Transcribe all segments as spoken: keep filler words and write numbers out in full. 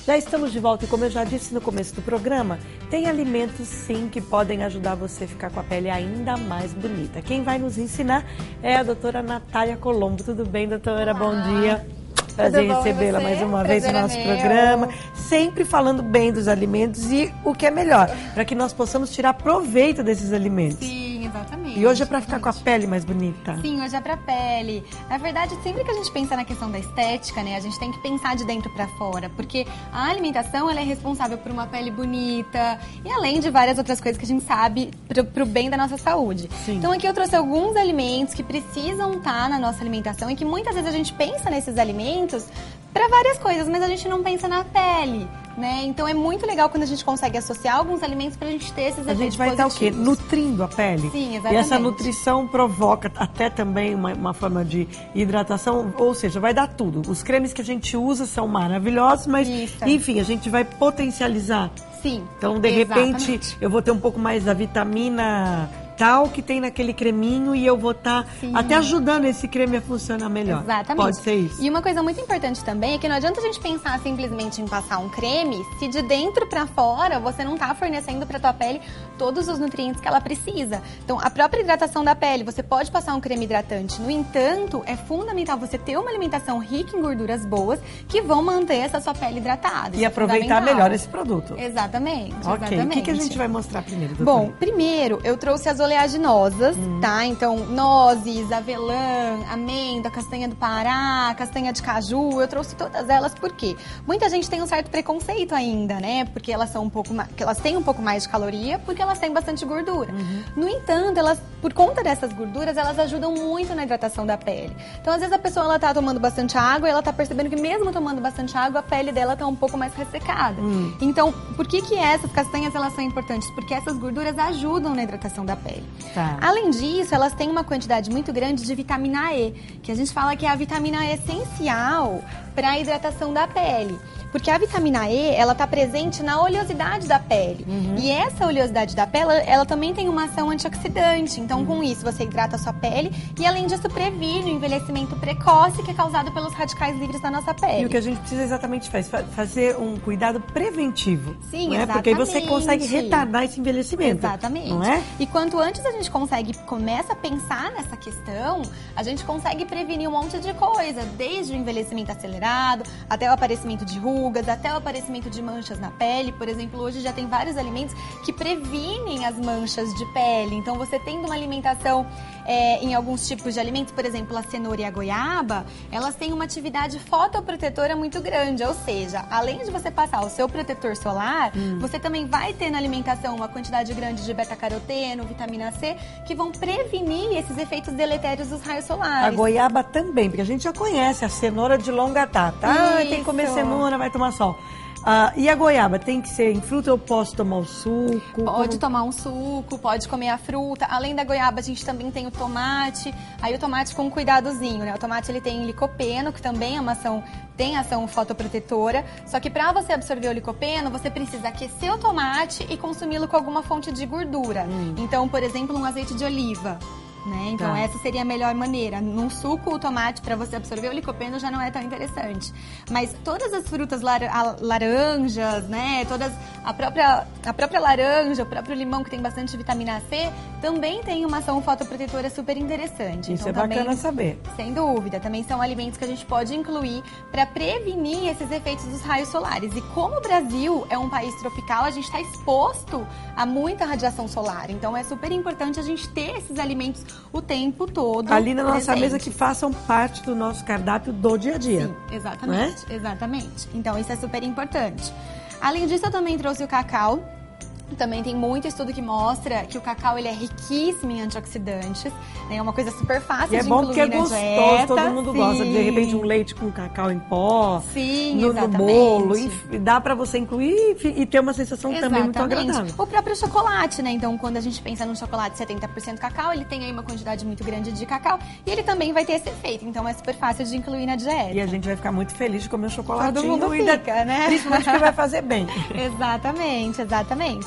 Já estamos de volta e, como eu já disse no começo do programa, tem alimentos sim que podem ajudar você a ficar com a pele ainda mais bonita. Quem vai nos ensinar é a doutora Natália Colombo. Tudo bem, doutora? Olá. Bom dia. Prazer recebê-la mais uma vez no nosso programa. Sempre falando bem dos alimentos e o que é melhor, para que nós possamos tirar proveito desses alimentos. Sim, exatamente. E hoje é para ficar com a pele mais bonita. Sim, hoje é pra pele. Na verdade, sempre que a gente pensa na questão da estética, né, a gente tem que pensar de dentro pra fora, porque a alimentação, ela é responsável por uma pele bonita e além de várias outras coisas que a gente sabe pro, pro bem da nossa saúde. Sim. Então aqui eu trouxe alguns alimentos que precisam estar na nossa alimentação e que muitas vezes a gente pensa nesses alimentos para várias coisas, mas a gente não pensa na pele, né? Então é muito legal quando a gente consegue associar alguns alimentos pra gente ter esses efeitos positivos. A gente vai estar o quê? Nutrindo a pele. Sim, exatamente. E essa nutrição provoca até também uma, uma forma de hidratação, ou seja, vai dar tudo. Os cremes que a gente usa são maravilhosos, mas Isso. enfim, a gente vai potencializar. Sim, então, de exatamente. repente, eu vou ter um pouco mais da vitamina tal que tem naquele creminho e eu vou estar tá até ajudando esse creme a funcionar melhor. Exatamente. Pode ser isso. E uma coisa muito importante também é que não adianta a gente pensar simplesmente em passar um creme se de dentro pra fora você não tá fornecendo pra tua pele todos os nutrientes que ela precisa. Então, a própria hidratação da pele, você pode passar um creme hidratante. No entanto, é fundamental você ter uma alimentação rica em gorduras boas que vão manter essa sua pele hidratada. E isso aproveitar é melhor esse produto. Exatamente. Ok. Exatamente. O que, que a gente vai mostrar primeiro, doutora? Bom, primeiro eu trouxe as oleaginosas, hum. tá? Então, nozes, avelã, amêndoa, castanha do Pará, castanha de caju, eu trouxe todas elas porque muita gente tem um certo preconceito ainda, né? Porque elas são um pouco mais, que elas têm um pouco mais de caloria, porque elas têm bastante gordura. Uhum. No entanto, elas, por conta dessas gorduras, elas ajudam muito na hidratação da pele. Então, às vezes a pessoa ela tá tomando bastante água e ela tá percebendo que mesmo tomando bastante água, a pele dela tá um pouco mais ressecada. Hum. Então, por que que essas castanhas elas são importantes? Porque essas gorduras ajudam na hidratação da pele. Tá. Além disso, elas têm uma quantidade muito grande de vitamina E, que a gente fala que é a vitamina E essencial para a hidratação da pele. Porque a vitamina E, ela tá presente na oleosidade da pele. Uhum. E essa oleosidade da pele, ela também tem uma ação antioxidante. Então, uhum. com isso, você hidrata a sua pele e, além disso, previne o envelhecimento precoce que é causado pelos radicais livres da nossa pele. E o que a gente precisa exatamente faz, fazer um cuidado preventivo. Sim, não é? exatamente. Porque aí você consegue retardar esse envelhecimento. Exatamente. Não é? E quanto antes a gente consegue, começa a pensar nessa questão, a gente consegue prevenir um monte de coisa. Desde o envelhecimento acelerado, até o aparecimento de rugas, até o aparecimento de manchas na pele. Por exemplo, hoje já tem vários alimentos que previnem as manchas de pele. Então, você tendo uma alimentação é, em alguns tipos de alimentos, por exemplo, a cenoura e a goiaba, elas têm uma atividade fotoprotetora muito grande. Ou seja, além de você passar o seu protetor solar, hum. você também vai ter na alimentação uma quantidade grande de beta-caroteno, vitamina C, que vão prevenir esses efeitos deletérios dos raios solares. A goiaba também, porque a gente já conhece a cenoura de longa data. Ah, tem que comer cenoura, vai tomar sol. Ah, e a goiaba, tem que ser em fruta ou posso tomar o suco? Pode como... tomar um suco, pode comer a fruta. Além da goiaba, a gente também tem o tomate. Aí o tomate com cuidadozinho, né? O tomate ele tem licopeno, que também é uma ação, tem ação fotoprotetora. Só que para você absorver o licopeno, você precisa aquecer o tomate e consumi-lo com alguma fonte de gordura. Hum. Então, por exemplo, um azeite de oliva. Né? Então, tá. essa seria a melhor maneira. Num suco, o tomate, para você absorver o licopeno, já não é tão interessante. Mas todas as frutas lar laranjas, né? Todas, a, própria, a própria laranja, o próprio limão, que tem bastante vitamina C, também tem uma ação fotoprotetora super interessante. Isso então, é bacana também, saber. Sem dúvida. Também são alimentos que a gente pode incluir para prevenir esses efeitos dos raios solares. E como o Brasil é um país tropical, a gente está exposto a muita radiação solar. Então, é super importante a gente ter esses alimentos o tempo todo ali na nossa presente. mesa, que façam parte do nosso cardápio do dia a dia. Sim, exatamente, é? exatamente. Então isso é super importante. Além disso, eu também trouxe o cacau. Também tem muito estudo que mostra que o cacau ele é riquíssimo em antioxidantes, né? É uma coisa super fácil e de é bom incluir porque é gostoso, na dieta. todo mundo Sim. gosta. De repente um leite com cacau em pó, Sim, no, exatamente. no bolo, enfim, dá pra você incluir e ter uma sensação exatamente. também muito agradável. O próprio chocolate, né? Então, quando a gente pensa num chocolate setenta por cento cacau, ele tem aí uma quantidade muito grande de cacau e ele também vai ter esse efeito. Então, é super fácil de incluir na dieta. E a gente vai ficar muito feliz de comer um chocolatinho. Todo mundo fica, da... né? Principalmente que vai fazer bem. Exatamente, exatamente.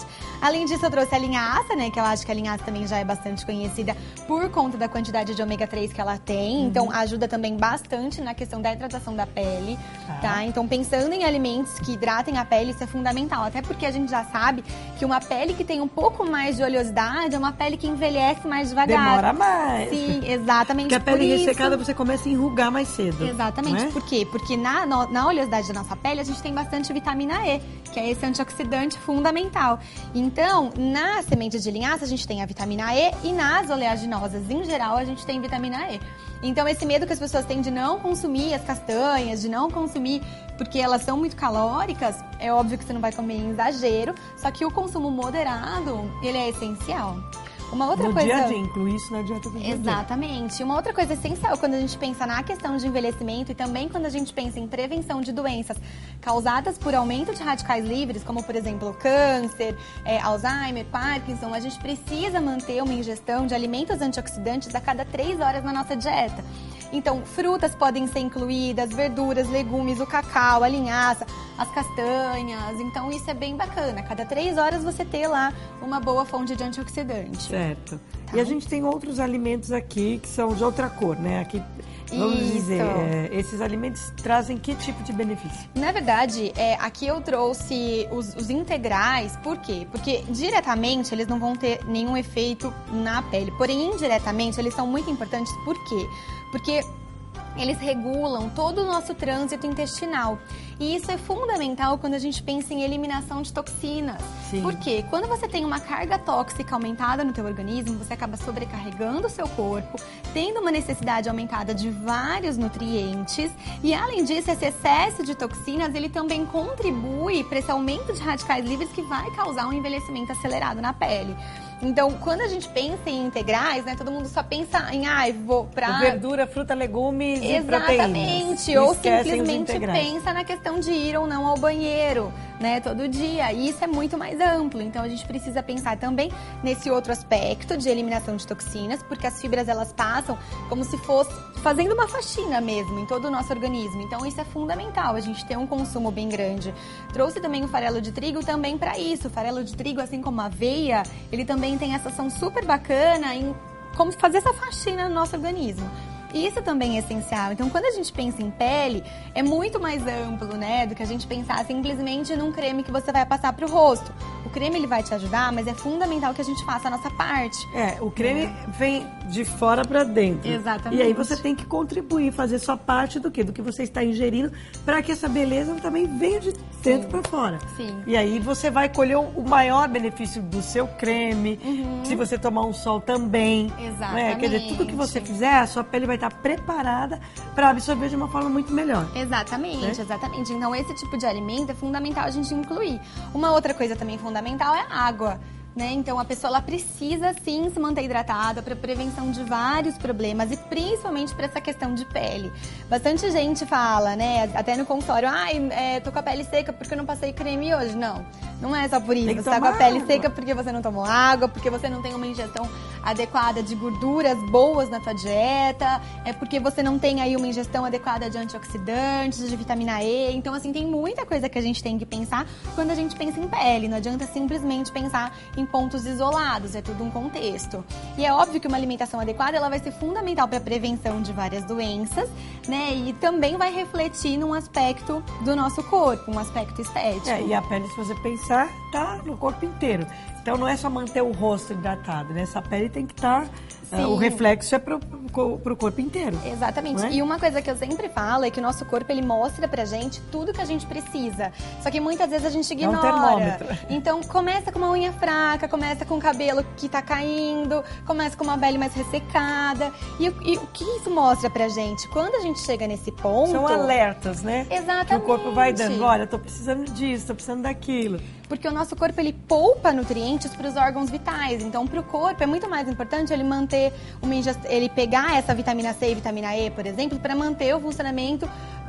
Além disso, eu trouxe a linhaça, né? Que eu acho que a linhaça também já é bastante conhecida por conta da quantidade de ômega três que ela tem. Uhum. Então, ajuda também bastante na questão da hidratação da pele, ah. tá? Então, pensando em alimentos que hidratem a pele, isso é fundamental. Até porque a gente já sabe que uma pele que tem um pouco mais de oleosidade é uma pele que envelhece mais devagar. Demora mais. Sim, exatamente. Porque a pele por ressecada isso... você começa a enrugar mais cedo. Exatamente. É? Por quê? Porque na, na oleosidade da nossa pele, a gente tem bastante vitamina E, que é esse antioxidante fundamental. Então, na semente de linhaça, a gente tem a vitamina E e nas oleaginosas, em geral, a gente tem vitamina E. Então, esse medo que as pessoas têm de não consumir as castanhas, de não consumir porque elas são muito calóricas, é óbvio que você não vai comer em exagero, só que o consumo moderado, ele é essencial. Uma outra no coisa... dia a dia, inclui isso na dieta do dia a dia. Exatamente. Uma outra coisa essencial quando a gente pensa na questão de envelhecimento e também quando a gente pensa em prevenção de doenças causadas por aumento de radicais livres, como por exemplo câncer, é, Alzheimer, Parkinson, a gente precisa manter uma ingestão de alimentos antioxidantes a cada três horas na nossa dieta. Então, frutas podem ser incluídas, verduras, legumes, o cacau, a linhaça, as castanhas. Então, isso é bem bacana. Cada três horas você ter lá uma boa fonte de antioxidante. Certo. Tá. E a gente tem outros alimentos aqui que são de outra cor, né? Aqui, vamos isso. dizer, é, esses alimentos trazem que tipo de benefício? Na verdade, é, aqui eu trouxe os, os integrais. Por quê? Porque diretamente eles não vão ter nenhum efeito na pele. Porém, indiretamente, eles são muito importantes. Por quê? Porque eles regulam todo o nosso trânsito intestinal. E isso é fundamental quando a gente pensa em eliminação de toxinas. Sim. Por quê? Quando você tem uma carga tóxica aumentada no teu organismo, você acaba sobrecarregando o seu corpo, tendo uma necessidade aumentada de vários nutrientes. E além disso, esse excesso de toxinas, ele também contribui para esse aumento de radicais livres que vai causar um envelhecimento acelerado na pele. Então, quando a gente pensa em integrais, né, todo mundo só pensa em, ah, vou pra... verdura, fruta, legumes e proteínas. Exatamente. Ou Esquecem simplesmente pensa na questão de ir ou não ao banheiro, né, todo dia. E isso é muito mais amplo. Então, a gente precisa pensar também nesse outro aspecto de eliminação de toxinas, porque as fibras, elas passam como se fosse fazendo uma faxina mesmo em todo o nosso organismo. Então, isso é fundamental, a gente ter um consumo bem grande. Trouxe também o farelo de trigo também para isso. O farelo de trigo, assim como a aveia, ele também tem essa ação super bacana em como fazer essa faxina no nosso organismo. E isso também é essencial. Então, quando a gente pensa em pele, é muito mais amplo, né? Do que a gente pensar simplesmente num creme que você vai passar pro rosto. O creme, ele vai te ajudar, mas é fundamental que a gente faça a nossa parte. É, o creme é. vem de fora para dentro. Exatamente. E aí você tem que contribuir, fazer sua parte do quê? Do que você está ingerindo, para que essa beleza também venha de dentro para fora. Sim. E aí você vai colher o maior benefício do seu creme, uhum. se você tomar um sol também. Exatamente. Né? Quer dizer, tudo que você fizer, a sua pele vai estar preparada para absorver de uma forma muito melhor. Exatamente, né? exatamente. Então, esse tipo de alimento é fundamental a gente incluir. Uma outra coisa também fundamental é a água. Né? Então, a pessoa ela precisa, sim, se manter hidratada para prevenção de vários problemas e principalmente para essa questão de pele. Bastante gente fala, né, até no consultório, ai, é, tô com a pele seca porque eu não passei creme hoje. Não, não é só por isso. Você tá com a pele água. seca porque você não tomou água, porque você não tem uma ingestão adequada de gorduras boas na tua dieta, é porque você não tem aí uma ingestão adequada de antioxidantes, de vitamina E. Então, assim, tem muita coisa que a gente tem que pensar quando a gente pensa em pele. Não adianta simplesmente pensar em pontos isolados, é tudo um contexto. E é óbvio que uma alimentação adequada, ela vai ser fundamental para a prevenção de várias doenças, né? E também vai refletir num aspecto do nosso corpo, um aspecto estético. É, e a pele, se você pensar, tá no corpo inteiro. Então não é só manter o rosto hidratado, né? Essa pele tem que estar... Uh, o reflexo é pro, pro, pro corpo inteiro. Exatamente. É? E uma coisa que eu sempre falo é que o nosso corpo, ele mostra pra gente tudo que a gente precisa. Só que muitas vezes a gente ignora. É um termômetro. Então, começa com uma unha fraca, começa com o cabelo que tá caindo, começa com uma pele mais ressecada. E, e o que isso mostra pra gente? Quando a gente chega nesse ponto... São alertas, né? Exatamente. Que o corpo vai dando. Olha, tô precisando disso, tô precisando daquilo. Porque o nosso corpo, ele poupa nutrientes para os órgãos vitais. Então, para o corpo, é muito mais importante ele manter, uma ingest... ele pegar essa vitamina C e vitamina E, por exemplo, para manter o funcionamento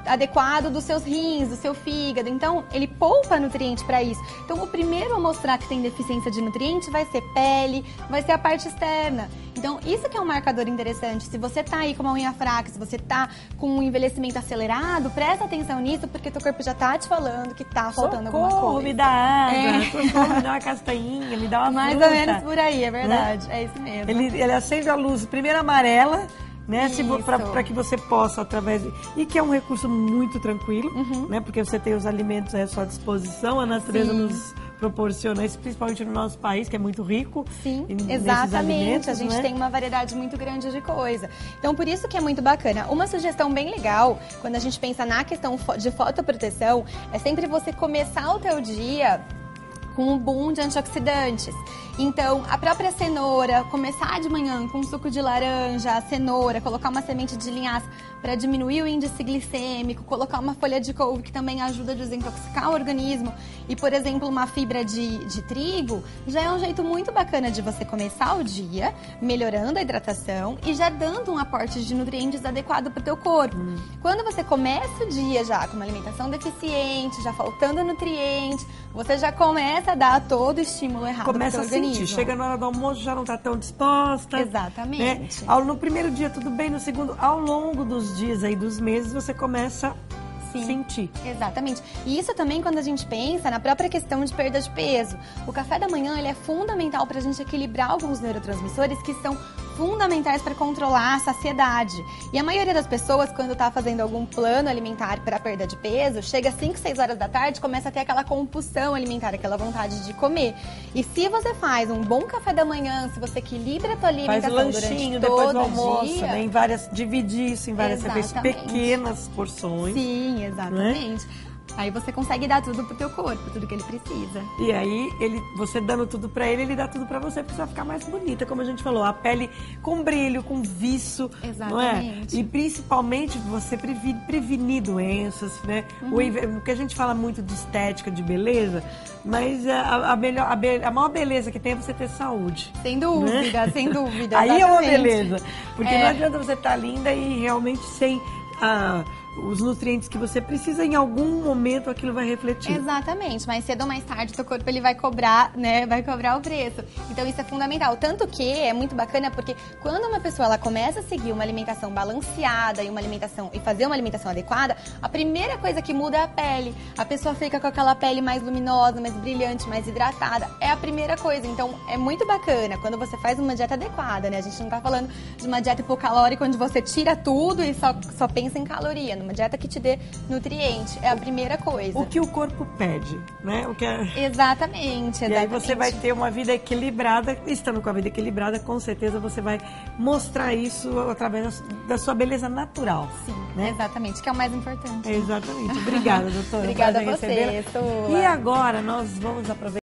adequado dos seus rins, do seu fígado. Então, ele poupa nutriente para isso. Então, o primeiro a mostrar que tem deficiência de nutriente vai ser pele, vai ser a parte externa. Então, isso que é um marcador interessante. Se você tá aí com uma unha fraca, se você tá com um envelhecimento acelerado, presta atenção nisso, porque teu corpo já tá te falando que tá faltando Socorro, alguma coisa. me dá água, É. socorro, me dá uma castanhinha, me dá uma Mais fruta. ou menos por aí, é verdade. É isso mesmo. Ele, ele acende a luz primeiro amarela, né? Isso. Para que você possa, através de... E que é um recurso muito tranquilo, Uhum. né? Porque você tem os alimentos à sua disposição, a natureza Sim. nos proporciona isso, principalmente no nosso país, que é muito rico. Sim, em- nesses exatamente. alimentos, A gente né? tem uma variedade muito grande de coisa. Então, por isso que é muito bacana. Uma sugestão bem legal, quando a gente pensa na questão fo- de fotoproteção, é sempre você começar o teu dia com um boom de antioxidantes. Então, a própria cenoura, começar de manhã com um suco de laranja, a cenoura, colocar uma semente de linhaça para diminuir o índice glicêmico, colocar uma folha de couve que também ajuda a desintoxicar o organismo e, por exemplo, uma fibra de, de trigo, já é um jeito muito bacana de você começar o dia, melhorando a hidratação e já dando um aporte de nutrientes adequado para o teu corpo. Hum. Quando você começa o dia já com uma alimentação deficiente, já faltando nutrientes, você já começa a dar todo o estímulo errado para o Começa teu a sentir, organismo. chega na hora do almoço, já não está tão disposta. Exatamente. Né? Ao- No primeiro dia tudo bem, no segundo, ao longo dos dias aí, dos meses, você começa a Sim. sentir. Exatamente. E isso também quando a gente pensa na própria questão de perda de peso. O café da manhã ele é fundamental para a gente equilibrar alguns neurotransmissores que são fundamentais para controlar a saciedade. E a maioria das pessoas, quando está fazendo algum plano alimentar para perda de peso, chega às cinco, seis horas da tarde, começa a ter aquela compulsão alimentar, aquela vontade de comer. E se você faz um bom café da manhã, se você equilibra a tua Faz alimentação o lanchinho durante depois todo do almoço, o dia, né? Em várias, dividir isso em várias refeições, Exatamente. pequenas porções. Sim, exatamente. Aí você consegue dar tudo pro teu corpo, tudo que ele precisa. E aí, ele, você dando tudo pra ele, ele dá tudo pra você, porque você vai ficar mais bonita, como a gente falou. A pele com brilho, com viço, não é? Exatamente. E principalmente você previ- prevenir doenças, né? Uhum. O inve- Porque a gente fala muito de estética, de beleza, mas a, a, melhor, a, be- a maior beleza que tem é você ter saúde. Sem dúvida, sem dúvida. Aí é uma exatamente. beleza. Porque É. não adianta você estar linda e realmente sem ah, os nutrientes que você precisa, em algum momento aquilo vai refletir. Exatamente, mas cedo ou mais tarde o teu corpo ele vai cobrar, né, vai cobrar o preço. Então isso é fundamental, tanto que é muito bacana porque quando uma pessoa ela começa a seguir uma alimentação balanceada e uma alimentação e fazer uma alimentação adequada, a primeira coisa que muda é a pele. A pessoa fica com aquela pele mais luminosa, mais brilhante, mais hidratada. É a primeira coisa. Então é muito bacana quando você faz uma dieta adequada, né? A gente não tá falando de uma dieta hipocalórica onde você tira tudo e só, só pensa em caloria. Uma dieta que te dê nutriente é a primeira coisa. O que o corpo pede, né? O que é... Exatamente, exatamente. E aí você vai ter uma vida equilibrada. Estando com a vida equilibrada, com certeza você vai mostrar isso através da sua beleza natural. Sim, né? exatamente, que é o mais importante. Exatamente. Obrigada, doutora. Obrigada a Prazer você, recebê-la. Sula. E agora nós vamos aproveitar